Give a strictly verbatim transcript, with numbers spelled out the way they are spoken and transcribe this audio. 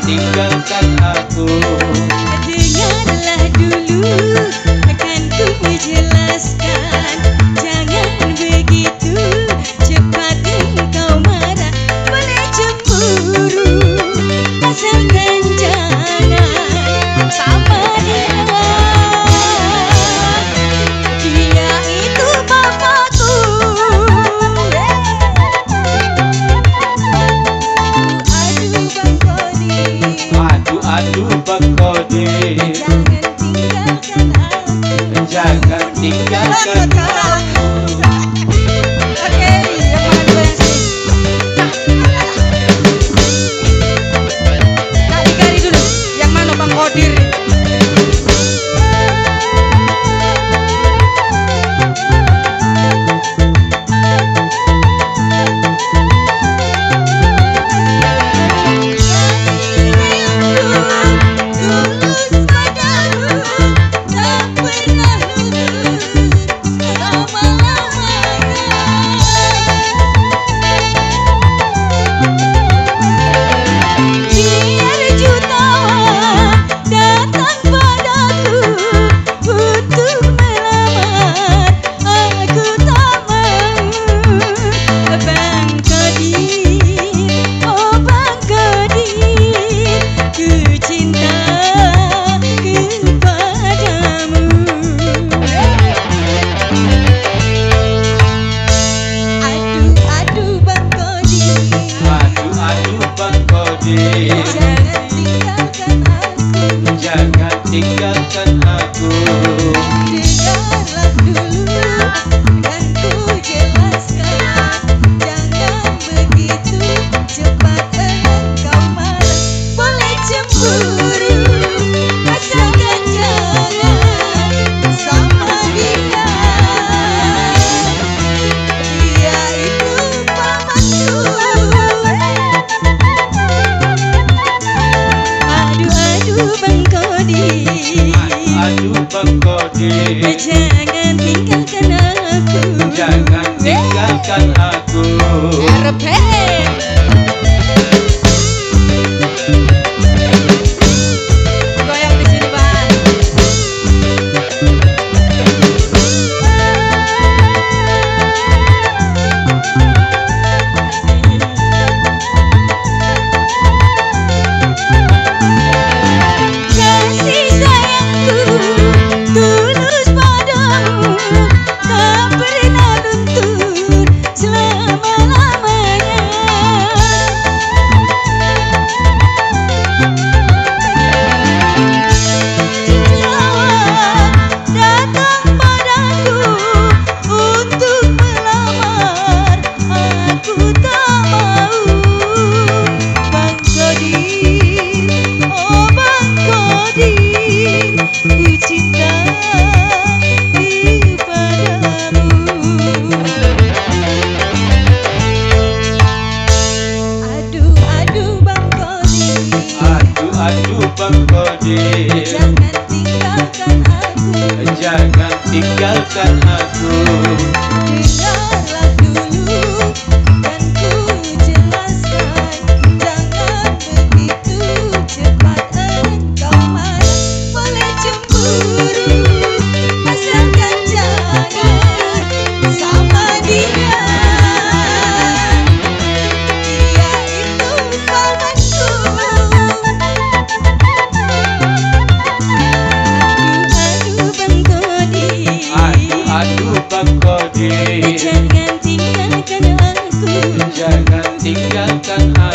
tinggalkan aku. Dengarlah dulu, akan ku jelaskan. Jangan begitu cepat engkau marah, boleh cemburu, asalkan jangan sama dia. Dia itu bapakku. Aduh Bang Kodir, Aduh aduh Bang Kodir, jangan tinggalkan aku. jangan tinggalkan aku. Oke, yang mana dulu yang sih? Kak Dikari dulu, yang mana Bang Kodir? Jangan tinggalkan aku. Dengarlah dulu, dan ku jelaskan. Jangan begitu cepat engkau marah, boleh cemburu, asalkan jangan sama dia. Dia itu pamanku. Aduh Bang Kodir, Aduh Bang Kodir, jangan tinggalkan aku. jangan tinggalkan aku. R P goyang di sini Bang. Kasih sayangku tulus padamu, tak pernah luntur selama-lamanya. Jikalau datang padaku untuk melamar, aku tak mau. Bang Kodir, oh Bang Kodir, ku cinta kepadamu. Aduh, aduh Bang Kodir, Aduh aduh Bang Kodir, jangan tinggalkan aku. jangan tinggalkan aku. Dengarlah dulu, dan ku jelaskan. Jangan begitu cepat engkau marah, boleh cemburu, asalkan jangan sama dia. Dia itu pamanku. Aduh, aduh Bang Kodir, Aduh aduh Bang Kodir, jangan tinggalkan aku. jangan tinggalkan